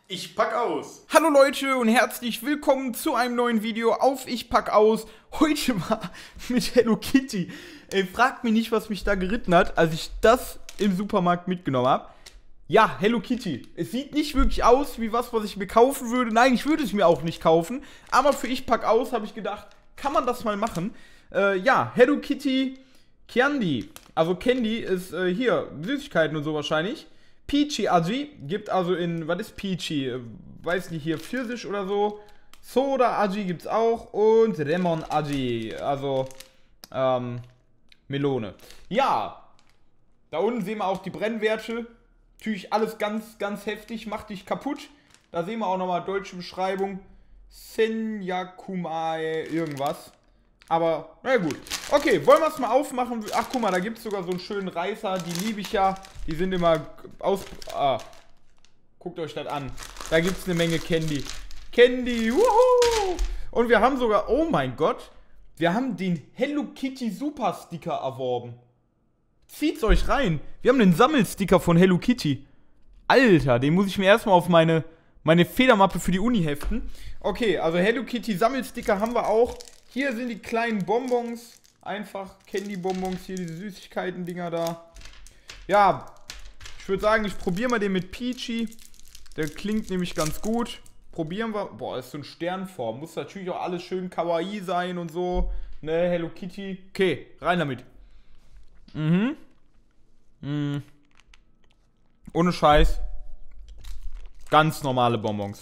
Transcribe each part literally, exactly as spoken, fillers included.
Ich pack aus. Hallo Leute und herzlich willkommen zu einem neuen Video auf Ich pack aus. Heute mal mit Hello Kitty. Ey, fragt mich nicht, was mich da geritten hat, als ich das im Supermarkt mitgenommen habe. Ja, Hello Kitty. Es sieht nicht wirklich aus wie was, was ich mir kaufen würde. Nein, ich würde es mir auch nicht kaufen. Aber für Ich pack aus habe ich gedacht, kann man das mal machen. Äh, ja, Hello Kitty Candy. Also Candy ist äh, hier Süßigkeiten und so wahrscheinlich. Peachy Aji gibt also in, was ist Peachy? Weiß nicht, hier Pfirsich oder so. Soda Aji gibt's auch und Lemon Aji, also ähm, Melone. Ja, da unten sehen wir auch die Brennwerte. Natürlich alles ganz, ganz heftig, macht dich kaputt. Da sehen wir auch nochmal deutsche Beschreibung. Senyakumae irgendwas. Aber, na gut. Okay, wollen wir es mal aufmachen? Ach, guck mal, da gibt es sogar so einen schönen Reißer. Die liebe ich ja. Die sind immer aus... Ah, guckt euch das an. Da gibt es eine Menge Candy. Candy, wuhu! Und wir haben sogar... Oh mein Gott. Wir haben den Hello Kitty Super Sticker erworben. Zieht's euch rein. Wir haben den Sammelsticker von Hello Kitty. Alter, den muss ich mir erstmal auf meine, meine Federmappe für die Uni heften. Okay, also Hello Kitty Sammelsticker haben wir auch. Hier sind die kleinen Bonbons. Einfach Candy-Bonbons. Hier diese Süßigkeiten-Dinger da. Ja, ich würde sagen, ich probiere mal den mit Peachy. Der klingt nämlich ganz gut. Probieren wir. Boah, ist so eine Sternform. Muss natürlich auch alles schön kawaii sein und so. Ne, Hello Kitty. Okay, rein damit. Mhm. Mhm. Ohne Scheiß. Ganz normale Bonbons.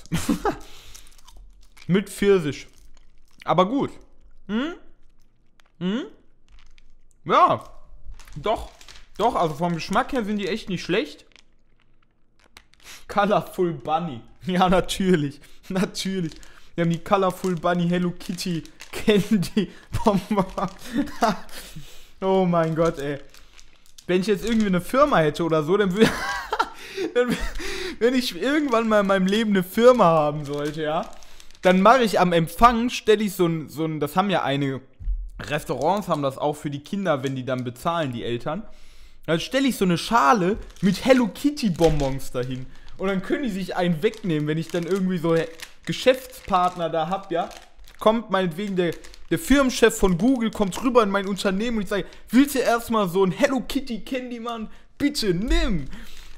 Mit Pfirsich. Aber gut. Hm? Hm? Ja. Doch. Doch, also vom Geschmack her sind die echt nicht schlecht. Colorful Bunny. Ja, natürlich. Natürlich. Wir haben die Colorful Bunny Hello Kitty Candy Bonbon. Oh mein Gott, ey. Wenn ich jetzt irgendwie eine Firma hätte oder so, dann würde... dann, wenn ich irgendwann mal in meinem Leben eine Firma haben sollte, ja, dann mache ich am Empfang, stelle ich so ein, so ein, das haben ja einige Restaurants, haben das auch für die Kinder, wenn die dann bezahlen, die Eltern. Dann stelle ich so eine Schale mit Hello Kitty Bonbons dahin. Und dann können die sich einen wegnehmen, wenn ich dann irgendwie so Geschäftspartner da hab, ja. Kommt meinetwegen der, der Firmenchef von Google, kommt rüber in mein Unternehmen und ich sage, willst du erstmal so ein Hello Kitty Candy Mann? Bitte nimm!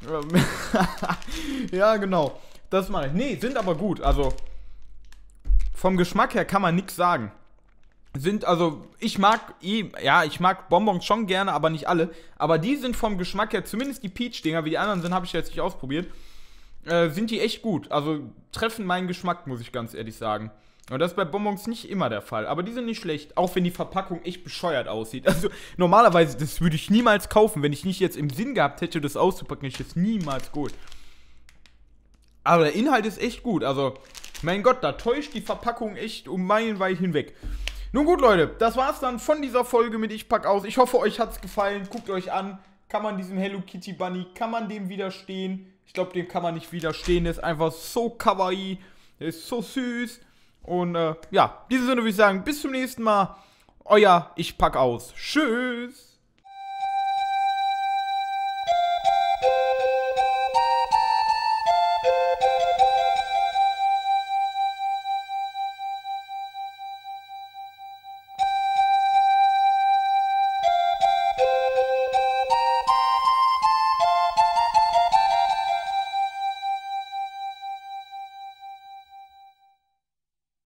Ja, genau. Das mache ich. Nee, sind aber gut. Also, vom Geschmack her kann man nichts sagen. Sind, also, ich mag, ja, ich mag Bonbons schon gerne, aber nicht alle. Aber die sind vom Geschmack her, zumindest die Peach-Dinger, wie die anderen sind, habe ich jetzt nicht ausprobiert, äh, sind die echt gut. Also, treffen meinen Geschmack, muss ich ganz ehrlich sagen. Und das ist bei Bonbons nicht immer der Fall. Aber die sind nicht schlecht, auch wenn die Verpackung echt bescheuert aussieht. Also, normalerweise, das würde ich niemals kaufen. Wenn ich nicht jetzt im Sinn gehabt hätte, das auszupacken, hätte ich das niemals geholt. Aber der Inhalt ist echt gut. Also, mein Gott, da täuscht die Verpackung echt um meilenweit hinweg. Nun gut, Leute, das war's dann von dieser Folge mit Ich pack aus. Ich hoffe, euch hat's gefallen. Guckt euch an. Kann man diesem Hello Kitty Bunny, kann man dem widerstehen? Ich glaube, dem kann man nicht widerstehen. Der ist einfach so kawaii. Der ist so süß. Und äh, ja, in diesem Sinne würde ich sagen, bis zum nächsten Mal. Euer Ich pack aus. Tschüss.